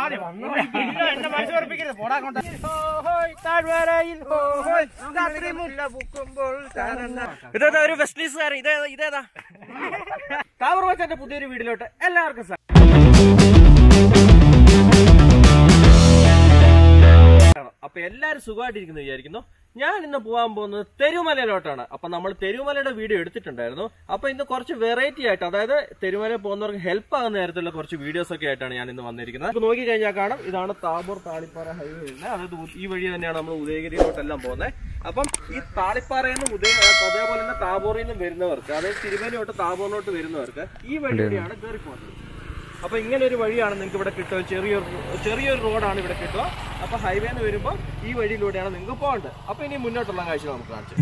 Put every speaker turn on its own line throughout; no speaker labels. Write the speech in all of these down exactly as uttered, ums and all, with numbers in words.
ഇതേതാ ഒരു വെസ്റ്റ്നീസുകാരൻ, ഇതേ ഇതേതാ താവൂർമച്ചാന്റെ പുതിയൊരു വീട്ടിലോട്ട് എല്ലാവർക്കും സാർ. അപ്പൊ എല്ലാരും സുഖമായിട്ടിരിക്കുന്നു വിചാരിക്കുന്നു. ഞാൻ ഇന്ന് പോകാൻ പോകുന്നത് തെരുവുമലയിലോട്ടാണ്. അപ്പൊ നമ്മൾ തെരുവുമലയുടെ വീഡിയോ എടുത്തിട്ടുണ്ടായിരുന്നു. അപ്പൊ ഇന്ന് കുറച്ച് വെറൈറ്റി ആയിട്ട്, അതായത് തെരുവുമല പോകുന്നവർക്ക് ഹെൽപ്പ് ആകുന്ന തരത്തിലുള്ള കുറച്ച് വീഡിയോസ് ഒക്കെ ആയിട്ടാണ് ഞാൻ ഇന്ന് വന്നിരിക്കുന്നത്. അപ്പൊ നോക്കി കഴിഞ്ഞാൽ കാണാം, ഇതാണ് താബോർ താളിപ്പാറ ഹൈവേ വരുന്നത്. അതായത് ഈ വഴി തന്നെയാണ് നമ്മൾ ഉദയഗിരിയിലോട്ടെല്ലാം പോകുന്നത്. അപ്പം ഈ താളിപ്പാറയിൽ നിന്ന് ഉദയ അതേപോലെ തന്നെ താബോറിൽ നിന്ന് വരുന്നവർക്ക്, അതായത് തിരുമലയോട്ട് താബോറിലോട്ട് വരുന്നവർക്ക് ഈ വഴിയാണ് കയറി പോകുന്നത്. അപ്പൊ ഇങ്ങനെ ഒരു വഴിയാണ് നിങ്ങൾക്ക് ഇവിടെ കിട്ടുക. ചെറിയൊരു ചെറിയൊരു റോഡാണ് ഇവിടെ കിട്ടുക. അപ്പൊ ഹൈവേന്ന് വരുമ്പോൾ ഈ വഴിയിലൂടെയാണ് നിങ്ങൾക്ക് പോകേണ്ടത്. അപ്പൊ ഇനി മുന്നോട്ടുള്ള കാഴ്ച നമുക്ക് കാണിച്ചു.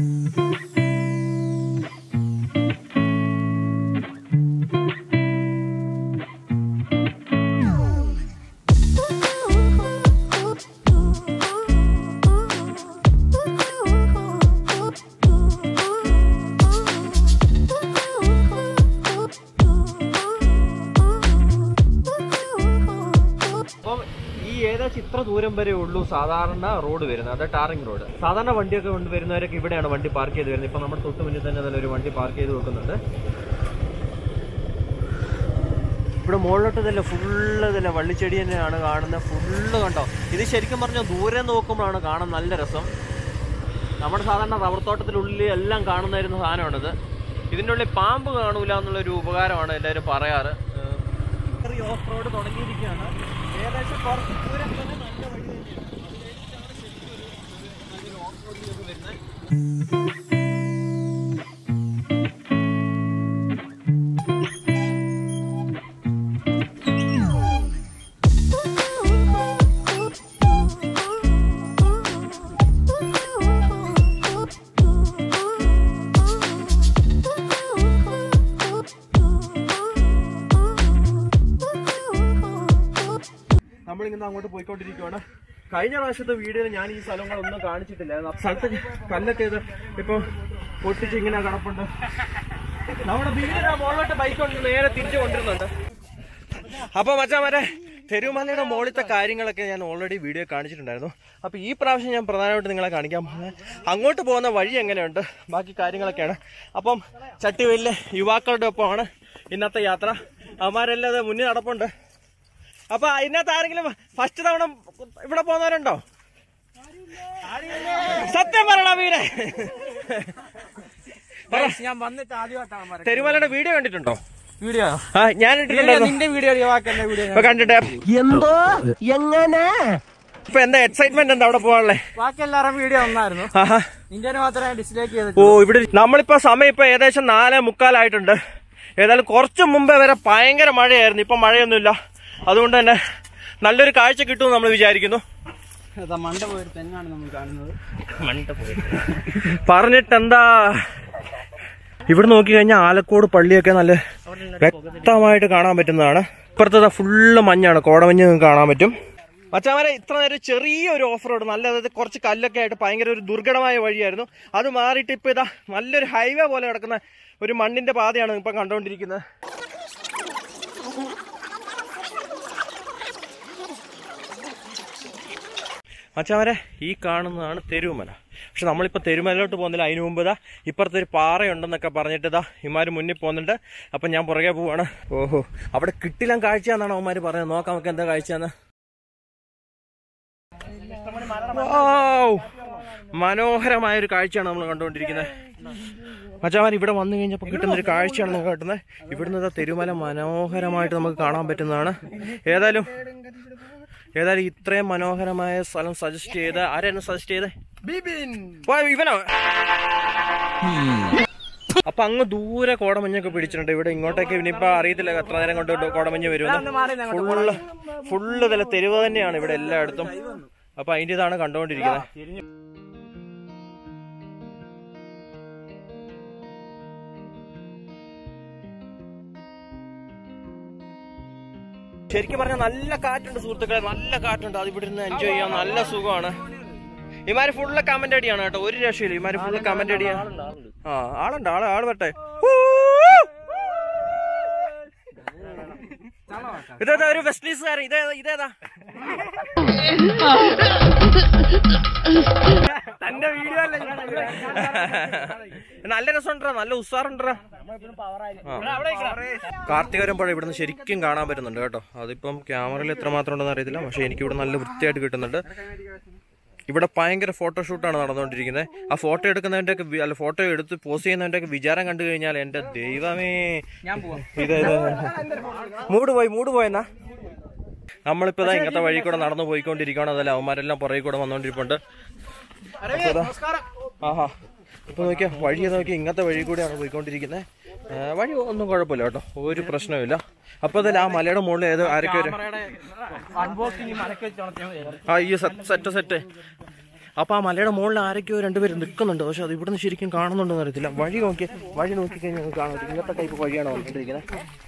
ഇത്ര ദൂരം വരെ ഉള്ളൂ സാധാരണ റോഡ് വരുന്നത്, അത് ടാറിംഗ് റോഡ്. സാധാരണ വണ്ടിയൊക്കെ കൊണ്ട് വരുന്നവരൊക്കെ ഇവിടെയാണ് വണ്ടി പാർക്ക് ചെയ്ത് വരുന്നത്. ഇപ്പൊ നമ്മുടെ തൊട്ട് മുന്നിൽ തന്നെ അതിലൊരു വണ്ടി പാർക്ക് ചെയ്ത് വെക്കുന്നുണ്ട്. ഇവിടെ മുകളിലോട്ട് ഇതല്ല, ഫുള്ള് ഇതല്ല വള്ളിച്ചെടി തന്നെയാണ് കാണുന്നത്. ഫുള്ള് കണ്ടോ, ഇത് ശരിക്കും പറഞ്ഞാൽ ദൂരെ നോക്കുമ്പോഴാണ് കാണാൻ നല്ല രസം. നമ്മുടെ സാധാരണ റബ്ബർ തോട്ടത്തിനുള്ളിൽ എല്ലാം കാണുന്നായിരുന്ന സാധനമാണിത്. ഇതിൻ്റെ ഉള്ളിൽ പാമ്പ് കാണൂല എന്നുള്ളൊരു ഉപകാരമാണ് എല്ലാവരും പറയാറ്. ചെറിയ ഓഫ് റോഡ് തുടങ്ങിയിരിക്കുകയാണ്. ഏകദേശം കുറച്ച് ദൂരം തന്നെ നല്ല വഴി തന്നെയാണ്. അതിലേക്കാണ് ശരിക്കും ഒരു നല്ലൊരു ഓഫ് റോഡിലേക്ക് വരുന്നത്. നമ്മളിങ്ങനെ അങ്ങോട്ട് പോയിക്കൊണ്ടിരിക്കുകയാണ്. കഴിഞ്ഞ പ്രാവശ്യത്തെ വീഡിയോയിൽ ഞാൻ ഈ സ്ഥലങ്ങളൊന്നും കാണിച്ചിട്ടില്ല. സ്ഥലത്ത് കല്ലൊക്കെ ഇത് ഇപ്പൊ പൊട്ടിച്ച് ഇങ്ങനെ കിടപ്പുണ്ട്. നമ്മുടെ വീടിന്റെ മുകളിലോട്ട് ബൈക്ക് കൊണ്ട് നേരെ തിരിച്ചു കൊണ്ടിരുന്നുണ്ട്. അപ്പൊ മച്ചാമാരെ, തെരുവുമലയുടെ മുകളിലത്തെ കാര്യങ്ങളൊക്കെ ഞാൻ ഓൾറെഡി വീഡിയോ കാണിച്ചിട്ടുണ്ടായിരുന്നു. അപ്പൊ ഈ പ്രാവശ്യം ഞാൻ പ്രധാനമായിട്ട് നിങ്ങളെ കാണിക്കാൻ പോകുന്നത് അങ്ങോട്ട് പോകുന്ന വഴി എങ്ങനെയുണ്ട്, ബാക്കി കാര്യങ്ങളൊക്കെയാണ്. അപ്പം ചട്ടിവെയിലെ യുവാക്കളുടെ ഒപ്പമാണ് ഇന്നത്തെ യാത്ര. അവന്മാരെല്ലാം അത് മുന്നിൽ നടപ്പുണ്ട്. അപ്പൊ ഇതിനകത്ത് ആരെങ്കിലും ഫസ്റ്റ് തവണ ഇവിടെ പോകുന്നവരുണ്ടോ? സത്യം പറയണ വീരെ,
ഞാൻ വന്നിട്ട് ആദ്യമായിട്ടാണ്.
തെരുവുമലയുടെ വീഡിയോ കണ്ടിട്ടുണ്ടോ?
വീഡിയോ
ആ ഞാൻ ഇട്ടിട്ടുണ്ടായിരുന്നു.
നിന്റെ വീഡിയോ വീഡിയോ
കണ്ടിട്ട് എന്തോ എങ്ങനെ ഇപ്പൊ എന്താ എക്സൈറ്റ്മെന്റ് എന്താ അവിടെ പോകാനുള്ളേ?
ബാക്കി എല്ലാവരും വീഡിയോ ഒന്നായിരുന്നു, നിന്റെ മാത്രമേ ഡിസ്ലൈക്ക് ചെയ്തു.
ഓ, ഇവിടെ നമ്മളിപ്പോ സമയം ഇപ്പൊ ഏകദേശം നാലേ മുക്കാലായിട്ടുണ്ട്. ഏതായാലും കുറച്ചു മുമ്പേ വരെ ഭയങ്കര മഴയായിരുന്നു. ഇപ്പൊ മഴയൊന്നുമില്ല. അതുകൊണ്ട് തന്നെ നല്ലൊരു കാഴ്ച കിട്ടുമെന്ന് നമ്മൾ വിചാരിക്കുന്നു.
മണ്ട പോയൊരു തെങ്ങാണ് നമ്മൾ കാണുന്നത്.
മണ്ട പോയി പറഞ്ഞിട്ടെന്താ, ഇവിടെ നോക്കി കഴിഞ്ഞാൽ ആലക്കോട് പള്ളിയൊക്കെ നല്ല വ്യക്തമായിട്ട് കാണാൻ പറ്റുന്നതാണ്. ഇപ്പുറത്തെ ഫുള്ള് മഞ്ഞാണ്, കോടമഞ്ഞ് നിങ്ങൾക്ക് കാണാൻ പറ്റും. മച്ചാമാരെ, ഇത്ര നേരം ചെറിയൊരു ഓഫ് റോഡ്, നല്ല അതായത് കുറച്ച് കല്ലൊക്കെ ആയിട്ട് ഭയങ്കര ഒരു ദുർഘടമായ വഴിയായിരുന്നു. അത് മാറിയിട്ട് ഇപ്പൊ ഇതാ നല്ലൊരു ഹൈവേ പോലെ കിടക്കുന്ന ഒരു മണ്ണിന്റെ പാതയാണ് ഇപ്പൊ കണ്ടുകൊണ്ടിരിക്കുന്നത്. മച്ചാമാരെ, ഈ കാണുന്നതാണ് തെരുവുമല. പക്ഷെ നമ്മളിപ്പോൾ തെരുവുമലയിലോട്ട് പോകുന്നില്ല. അതിന് മുമ്പ് ഇതാ ഇപ്പുറത്തെ ഒരു പാറയുണ്ടെന്നൊക്കെ പറഞ്ഞിട്ട് ഇതാ ഇമാര് മുന്നിൽ പോകുന്നുണ്ട്. അപ്പം ഞാൻ പുറകെ പോവാണ്. ഓഹോ, അവിടെ കിട്ടില്ല കാഴ്ചയാണെന്നാണ് അവന്മാർ പറഞ്ഞത്. നോക്കാം നമുക്ക് എന്താ കാഴ്ചയാന്ന്. മനോഹരമായ ഒരു കാഴ്ചയാണ് നമ്മൾ കണ്ടുകൊണ്ടിരിക്കുന്നത്. മച്ചാമാർ, ഇവിടെ വന്നു കഴിഞ്ഞപ്പോൾ കിട്ടുന്നൊരു കാഴ്ചയാണ് നമുക്ക് കിട്ടുന്നത്. ഇവിടുന്ന് തെരുവുമല മനോഹരമായിട്ട് നമുക്ക് കാണാൻ പറ്റുന്നതാണ്. ഏതായാലും ഏതായാലും ഇത്രയും മനോഹരമായ സ്ഥലം സജസ്റ്റ് ചെയ്ത് ആരായിരുന്നു സജസ്റ്റ് ചെയ്തേ? ഇവനോ? അപ്പൊ അങ്ങ് ദൂരെ കോടമഞ്ഞൊക്കെ പിടിച്ചിട്ടുണ്ട്. ഇവിടെ ഇങ്ങോട്ടേക്ക് ഇനിയിപ്പോ അറിയത്തില്ല എത്ര നേരം കൊണ്ട് കോടമഞ്ഞ് വരുമെന്ന്. ഫുള്ള് ഫുള്ള് തല തെരുവ് തന്നെയാണ് ഇവിടെ എല്ലായിടത്തും. അപ്പൊ അതിന്റെ ഇതാണ് കണ്ടുകൊണ്ടിരിക്കുന്നത്. ശരിക്കും പറഞ്ഞാൽ നല്ല കാറ്റുണ്ട് സുഹൃത്തുക്കളെ, നല്ല കാറ്റുണ്ട്. അത് ഇവിടെ നിന്ന് എൻജോയ് ചെയ്യാൻ നല്ല സുഖമാണ്. ഇമാര് ഫുള്ള് കമന്റ് അടിയാണ് കേട്ടോ, ഒരു രക്ഷയില്ല. ഇമാര് ഫുള്ള് കമന്റ് അടിയാണ്. ആ ആളുണ്ട്, ആള് ആള് വട്ടെ. ഇതേതാ ഒരു വെസ്റ്റ് ഇൻഡീസുകാരൻ? ഇതേതാ ഇതേതാ
തന്റെ വീഡിയോ അല്ല,
നല്ല രസമുണ്ടാ, നല്ല ഉസാറുണ്ടാ. കാർത്തിക വരുമ്പോഴേ ഇവിടുന്ന് ശരിക്കും കാണാൻ പറ്റുന്നുണ്ട് കേട്ടോ. അതിപ്പം ക്യാമറയിൽ എത്രമാത്രം ഉണ്ടെന്ന് അറിയത്തില്ല, പക്ഷെ എനിക്ക് ഇവിടെ നല്ല വൃത്തിയായിട്ട് കിട്ടുന്നുണ്ട്. ഇവിടെ ഭയങ്കര ഫോട്ടോഷൂട്ടാണ് നടന്നുകൊണ്ടിരിക്കുന്നത്. ആ ഫോട്ടോ എടുക്കുന്നതിന്റെ ഒക്കെ അല്ല ഫോട്ടോ എടുത്ത് പോസ്റ്റ് ചെയ്യുന്നതിന്റെ ഒക്കെ വിചാരം കണ്ടു കഴിഞ്ഞാൽ എന്റെ ദൈവമേ, ഇത് മൂട് പോയി മൂട് പോയെന്നാ. നമ്മളിപ്പോ ഇങ്ങനത്തെ വഴി കൂടെ നടന്നു പോയിക്കൊണ്ടിരിക്കുകയാണ്. അതല്ല അവന്മാരെല്ലാം പുറകെ കൂടെ വന്നോണ്ടിരിപ്പുണ്ട്. ആഹാ, ഇപ്പൊ നോക്കിയാ വഴി നോക്കിയാൽ ഇങ്ങനത്തെ വഴി കൂടെയാണ് പോയിക്കൊണ്ടിരിക്കുന്നത്. വഴി ഒന്നും കുഴപ്പമില്ല കേട്ടോ, ഒരു പ്രശ്നമില്ല. അപ്പൊ അതല്ല ആ മലയുടെ മുകളിൽ ഏതോ ആരൊക്കെ വരും. ആ ഈ സെറ്റ് സെറ്റ് അപ്പൊ ആ മലയുടെ മുകളിൽ ആരൊക്കെയോ രണ്ടുപേരും നിൽക്കുന്നുണ്ട്. പക്ഷെ അത് ഇവിടുന്ന് ശരിക്കും കാണുന്നുണ്ടെന്ന് അറിയത്തില്ല. വഴി നോക്കി വഴി നോക്കിക്കഴിഞ്ഞാൽ കാണാൻ പറ്റും. ഇങ്ങനത്തെ ടൈപ്പ് വഴിയാണ് വന്നിട്ടിരിക്കുന്നത്.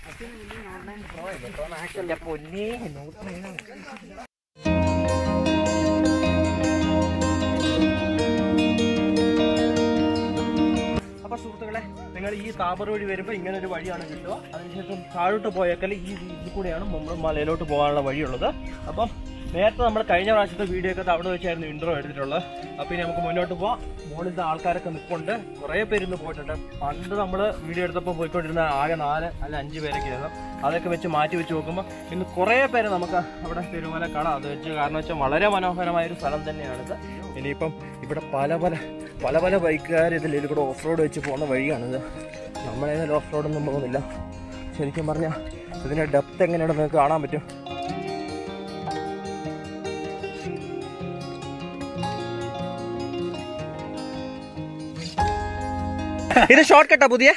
അപ്പൊ സുഹൃത്തുക്കളെ, നിങ്ങൾ ഈ താബർ വഴി വരുമ്പോൾ ഇങ്ങനെ ഒരു വഴിയാണ് കിട്ടുക. അതിനുശേഷം താഴോട്ട് പോയേക്കൽ ഈ ഇതിൽ കൂടെയാണ് നമ്മൾ മലയിലോട്ട് പോകാനുള്ള വഴിയുള്ളത്. അപ്പം നേരത്തെ നമ്മൾ കഴിഞ്ഞ പ്രാവശ്യത്തെ വീഡിയോ ഒക്കെ അവിടെ വെച്ചായിരുന്നു ഇൻട്രോ എടുത്തിട്ടുള്ളത്. അപ്പം ഇനി നമുക്ക് മുന്നോട്ട് പോവാം. മുകളിലത്തെ ആൾക്കാരൊക്കെ നിൽപ്പുണ്ട്, കുറേ പേര് ഇന്ന് പോയിട്ടുണ്ട്. പണ്ട് നമ്മൾ വീഡിയോ എടുത്തപ്പോൾ പോയിക്കൊണ്ടിരുന്ന ആകെ നാല് അല്ല അഞ്ച് പേരൊക്കെ ആയിരുന്നു. അതൊക്കെ വെച്ച് മാറ്റി വെച്ച് നോക്കുമ്പോൾ ഇന്ന് കുറേ പേര് നമുക്ക് അവിടെ തിരുമല കാണാം. അത് വെച്ച് കാരണം വെച്ചാൽ വളരെ മനോഹരമായൊരു സ്ഥലം തന്നെയാണിത്. ഇനിയിപ്പം ഇവിടെ പല പല പല പല ബൈക്കുകാർ ഇതിൽ കൂടെ ഓഫ് റോഡ് വെച്ച് പോകുന്ന വഴിയാണിത്. നമ്മളേതായാലും ഓഫ് റോഡൊന്നും പോകുന്നില്ല. ശരിക്കും പറഞ്ഞാൽ ഇതിൻ്റെ ഡെപ്ത് എങ്ങനെയാണെന്ന് നിങ്ങൾക്ക് കാണാൻ പറ്റും. ഇത് ഷോർട്ട് കട്ടാ പുതിയ.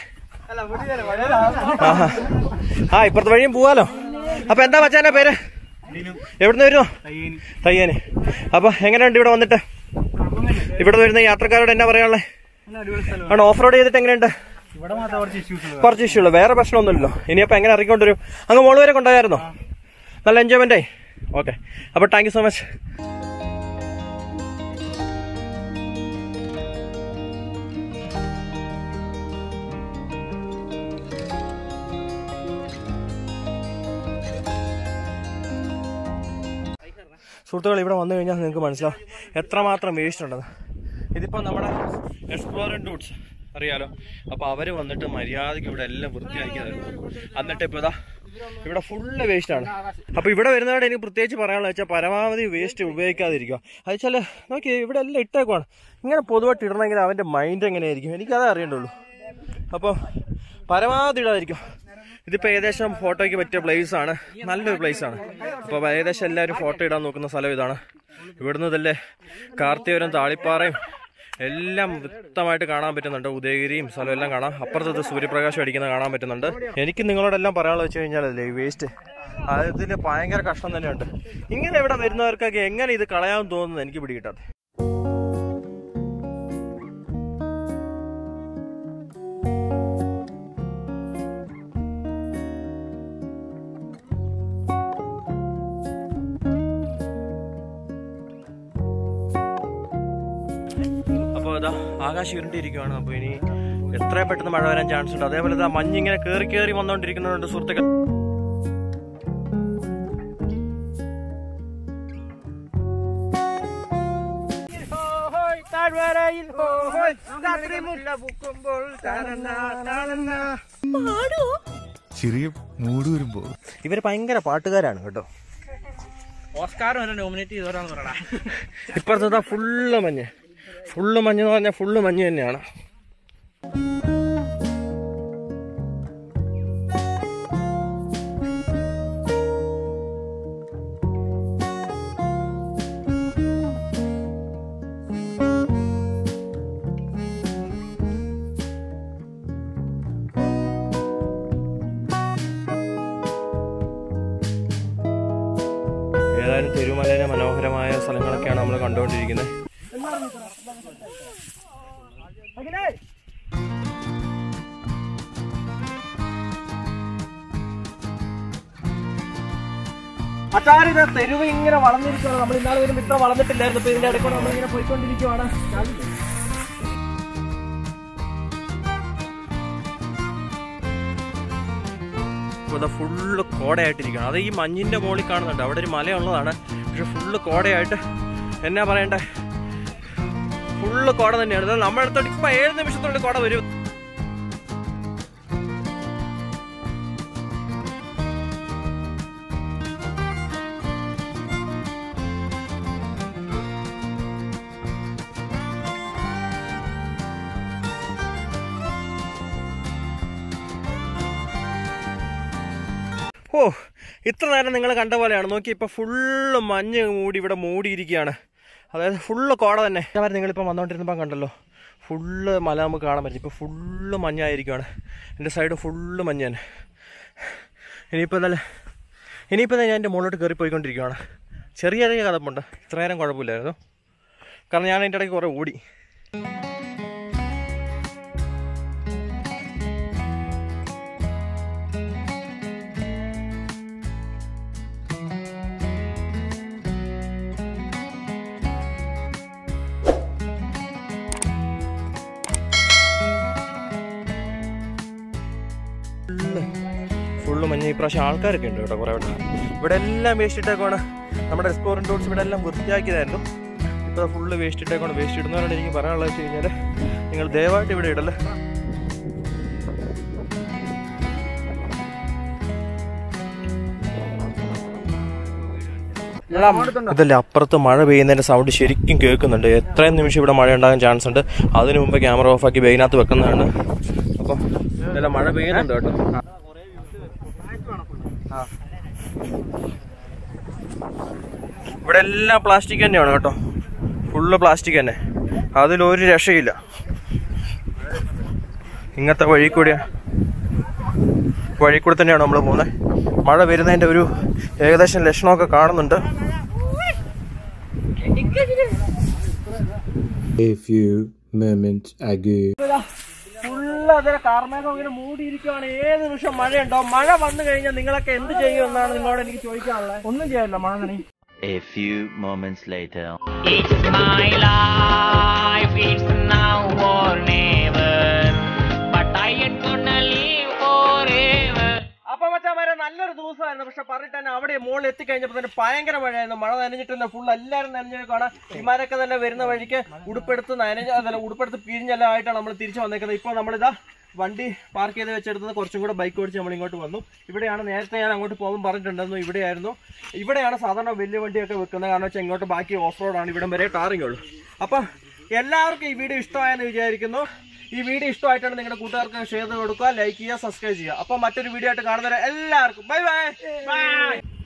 ആ ഇപ്പുറത്തെ വഴിയും പോവാലോ. അപ്പൊ എന്താ മച്ചാന്റെ പേര്? എവിടുന്ന് വരുന്നോ? തയ്യന്. അപ്പൊ എങ്ങനെയുണ്ട് ഇവിടെ വന്നിട്ട്? ഇവിടെ വരുന്ന യാത്രക്കാരോട് എന്നാ പറയാനുള്ളത്? ആണ് ഓഫ് റോഡ് ചെയ്തിട്ട് എങ്ങനെയുണ്ട്? കുറച്ച് ഇഷ്യൂ ഉള്ളു, വേറെ പ്രശ്നമൊന്നുമില്ലല്ലോ. ഇനിയപ്പോ എങ്ങനെ ഇറങ്ങിക്കൊണ്ടുവരും? അങ്ങ് മോള് വരെ കൊണ്ടുപോയായിരുന്നോ? നല്ല എൻജോയ്മെന്റ് ആയി. ഓക്കെ, അപ്പൊ താങ്ക് യു സോ മച്ച്. സുഹൃത്തുക്കൾ, ഇവിടെ വന്നു കഴിഞ്ഞാൽ നിങ്ങൾക്ക് മനസ്സിലാവും എത്രമാത്രം വേസ്റ്റ് ഉണ്ടെന്ന്. ഇതിപ്പോൾ നമ്മുടെ എക്സ്പ്ലോറിംഗ് റൂട്ട്സ് അറിയാലോ. അപ്പോൾ അവർ വന്നിട്ട് മര്യാദയ്ക്ക് ഇവിടെ എല്ലാം വൃത്തിയാക്കിയതായിരുന്നു. എന്നിട്ട് ഇപ്പോൾ ഇതാ ഇവിടെ ഫുള്ള് വേസ്റ്റാണ്. അപ്പോൾ ഇവിടെ വരുന്നവരുടെ എനിക്ക് പ്രത്യേകിച്ച് പറയാനുള്ളത് വെച്ചാൽ പരമാവധി വേസ്റ്റ് ഉപയോഗിക്കാതിരിക്കുക. അത് വെച്ചാൽ നോക്കി ഇവിടെ എല്ലാം ഇട്ടേക്കുവാണ്. ഇങ്ങനെ പൊതുവായിട്ട് ഇടണമെങ്കിൽ അവൻ്റെ മൈൻഡ് എങ്ങനെയായിരിക്കും എനിക്കതേ അറിയേണ്ടുള്ളൂ. അപ്പോൾ പരമാവധി ഇടാതിരിക്കും. ഇതിപ്പോൾ ഏകദേശം ഫോട്ടോയ്ക്ക് പറ്റിയ പ്ലേസ് ആണ്, നല്ലൊരു പ്ലേസ് ആണ്. അപ്പോൾ ഏകദേശം എല്ലാവരും ഫോട്ടോ ഇടാൻ നോക്കുന്ന സ്ഥലം ഇതാണ്. ഇവിടുന്ന് ഇതല്ലേ കാർത്തികപുരം താളിപ്പാറയും എല്ലാം വ്യക്തമായിട്ട് കാണാൻ പറ്റുന്നുണ്ട്. ഉദയഗിരിയും സ്ഥലം എല്ലാം കാണാം. അപ്പുറത്ത് സൂര്യപ്രകാശം അടിക്കുന്നത് കാണാൻ പറ്റുന്നുണ്ട്. എനിക്ക് നിങ്ങളോടെല്ലാം പറയാനുള്ളത് വെച്ച് കഴിഞ്ഞാലല്ലേ ഈ വേസ്റ്റ് അതിൽ ഭയങ്കര കഷ്ടം തന്നെയുണ്ട്. ഇങ്ങനെ ഇവിടെ വരുന്നവർക്കൊക്കെ എങ്ങനെ ഇത് കളയാൻ തോന്നുന്നത് എനിക്ക് പിടികിട്ടാതെ. അപ്പോൾ ഇതാ ആകാശം ഇരുണ്ടിരിക്കുകയാണ്. അപ്പോൾ ഇനി എത്രയും പെട്ടെന്ന് മഴ വരാൻ ചാൻസ് ഉണ്ട്. അതേപോലെ ഇതാ മഞ്ഞിങ്ങനെ കയറി കയറി വന്നുകൊണ്ടിരിക്കുന്നുണ്ട് സുഹൃത്തുക്കൾ.
ചെറിയ മൂട് വരുമ്പോ
ഇവര് ഭയങ്കര പാട്ടുകാരാണ് കേട്ടോ.
ഓസ്കാർ നോമിനേറ്റ് ചെയ്തവരാന്ന് പറയണ.
ഇപ്പുറത്തെ ഫുള്ള് മഞ്ഞ്, ഫുള്ള് മഞ്ഞ് എന്ന് പറഞ്ഞാൽ ഫുള്ള് മഞ്ഞ് തന്നെയാണ്. ഏതായാലും തെരുവുമലയിലെ മനോഹരമായ സ്ഥലങ്ങളൊക്കെയാണ് നമ്മൾ കണ്ടുകൊണ്ടിരിക്കുന്നത്. അച്ചാരിത് തെരുവ് ഇങ്ങനെ വളർന്നിരിക്കുകയാണ്. നമ്മൾ ഇന്നാളെ വരുമ്പോൾ ഇത്ര വളർന്നിട്ടില്ലായിരുന്നു. ഇപ്പൊ ഇതിന്റെ ഇടയ്ക്കൂടെ നമ്മളിങ്ങനെ പോയിക്കൊണ്ടിരിക്കുവാണ്. ഫുള്ള് കോടയായിട്ടിരിക്കുകയാണ്. അത് ഈ മഞ്ഞിൻ്റെ മുകളിൽ കാണുന്നുണ്ട്. അവിടെ ഒരു മലയുള്ളതാണ്, പക്ഷെ ഫുള്ള് കോടയായിട്ട് എന്നാ പറയണ്ടേ, ഫുള്ള് കോട തന്നെയാണ്. അതായത് നമ്മുടെ അടുത്തോട്ട് ഇപ്പം ഏഴ് നിമിഷത്തിനുള്ളിൽ കോട വരും. ഓ, ഇത്ര നേരം നിങ്ങൾ കണ്ട പോലെയാണ്. നോക്കി, ഇപ്പോൾ ഫുള്ള് മഞ്ഞ് മൂടി ഇവിടെ മൂടിയിരിക്കുകയാണ്. അതായത് ഫുള്ള് കോട തന്നെ. നിങ്ങളിപ്പോൾ വന്നുകൊണ്ടിരുന്നപ്പോൾ കണ്ടല്ലോ, ഫുള്ള് മല നമുക്ക് കാണാൻ പറ്റും. ഇപ്പോൾ ഫുള്ള് മഞ്ഞായിരിക്കുകയാണ്. എൻ്റെ സൈഡ് ഫുള്ള് മഞ്ഞ് തന്നെ. ഇനിയിപ്പോൾ നല്ല ഇനിയിപ്പോൾ ഞാൻ എൻ്റെ മുകളിലോട്ട് കയറി പോയിക്കൊണ്ടിരിക്കുകയാണ്. ചെറിയ ചെറിയ കഥപ്പുണ്ട്, ഇത്ര നേരം കുഴപ്പമില്ലായിരുന്നു. കാരണം ഞാൻ അതിൻ്റെ ഇടയ്ക്ക് കുറേ ഓടി. ഫുള്ള് മഞ്ഞ്. ഈ പ്രാവശ്യം ആൾക്കാരൊക്കെ ഉണ്ട് കേട്ടോ കുറേ ഇവിടെ. ഇവിടെ എല്ലാം വേസ്റ്റ് ഇട്ടേക്കാണ്. നമ്മുടെ റെസ്റ്റോറൻറ്റ് റോഡ്സ് ഇവിടെ എല്ലാം വൃത്തിയാക്കിയതായിരുന്നു. ഇപ്പോൾ ഫുള്ള് വേസ്റ്റ് ഇട്ടേക്കാണ്. വേസ്റ്റ് ഇടുന്നവരോട് എനിക്ക് പറയാനുള്ളത് വെച്ച് കഴിഞ്ഞാൽ, നിങ്ങൾ ദയവായിട്ട് ഇവിടെ ഇടല്ലേ. ഇതല്ലേ അപ്പുറത്ത് മഴ പെയ്യുന്നതിൻ്റെ സൗണ്ട് ശരിക്കും കേൾക്കുന്നുണ്ട്. എത്രയും നിമിഷം ഇവിടെ മഴ ഉണ്ടാകാൻ ചാൻസ് ഉണ്ട്. അതിനു മുമ്പ് ക്യാമറ ഓഫാക്കി ബെയിനകത്ത് വെക്കുന്നതാണ്. അപ്പം ഇതെല്ലാം മഴ പെയ്യുന്നുണ്ട് കേട്ടോ. ഇവിടെ എല്ലാം പ്ലാസ്റ്റിക് തന്നെയാണ് കേട്ടോ, ഫുള്ള് പ്ലാസ്റ്റിക് തന്നെ. അതിലൊരു രക്ഷയില്ല. ഇങ്ങനത്തെ വഴി കൂടിയ വഴി കൂടെ തന്നെയാണ് നമ്മൾ പോകുന്നത്. മഴ വരുന്നതിൻ്റെ ഒരു ഏകദേശം ലക്ഷണമൊക്കെ കാണുന്നുണ്ട്.
A few moments ago.
Full അതിലെ കാർമേഘം ഇങ്ങനെ മൂടിയിരിക്കുകയാണ്. ഏത് നിമിഷം മഴയുണ്ടോ? മഴ വന്നു കഴിഞ്ഞാൽ നിങ്ങളൊക്കെ എന്ത് ചെയ്യുമെന്നാണ് നിങ്ങളോട് എനിക്ക് ചോദിക്കാനുള്ളത്. ഒന്നും ചെയ്യാനില്ല, മഴ നനയും.
A few moments later.
It's my life, it's now or never, but I ain't gonna live forever.
അപ്പൊ മച്ചാമാരെ നല്ലൊരു ദിവസമായിരുന്നു. പക്ഷെ പറഞ്ഞിട്ട് തന്നെ അവിടെ മുകളിൽ എത്തിക്കഴിഞ്ഞപ്പോൾ തന്നെ ഭയങ്കര മഴയായിരുന്നു. മഴ നനഞ്ഞിട്ട് തന്നെ ഫുൾ എല്ലാവരും നനഞ്ഞേക്കാണ്. ഇമാരൊക്കെ തന്നെ വരുന്ന വഴിക്ക് ഉടുപ്പെടുത്ത് നനഞ്ഞ അതല്ല ഉടുപ്പെടുത്ത് പിരിഞ്ഞെല്ലാം ആയിട്ടാണ് നമ്മൾ തിരിച്ചു വന്നേക്കുന്നത്. ഇപ്പോൾ നമ്മളിതാ വണ്ടി പാർക്ക് ചെയ്ത് വെച്ചെടുത്തത് കുറച്ചും കൂടെ ബൈക്ക് ഓടിച്ച് നമ്മൾ ഇങ്ങോട്ട് വന്നു. ഇവിടെയാണ് നേരത്തെ ഞാൻ അങ്ങോട്ട് പോകുമ്പോൾ പറഞ്ഞിട്ടുണ്ടായിരുന്നു, ഇവിടെയായിരുന്നു. ഇവിടെയാണ് സാധാരണ വലിയ വണ്ടിയൊക്കെ വെക്കുന്നത്. കാരണം വെച്ചാൽ ഇങ്ങോട്ട് ബാക്കി ഓഫ് റോഡാണ്, ഇവിടം വരെ ടാറിങ് ഉള്ളൂ. അപ്പം എല്ലാവർക്കും ഈ വീഡിയോ ഇഷ്ടമായെന്ന് വിചാരിക്കുന്നു. ഈ വീഡിയോ ഇഷ്ടമായിട്ടാണ് നിങ്ങളുടെ കൂട്ടുകാർക്ക് ഷെയർ ചെയ്ത് കൊടുക്കുക, ലൈക്ക് ചെയ്യുക, സബ്സ്ക്രൈബ് ചെയ്യുക. അപ്പം മറ്റൊരു വീഡിയോ ആയിട്ട് കാണുന്നവരെ എല്ലാവർക്കും ബൈ ബൈ ബൈ.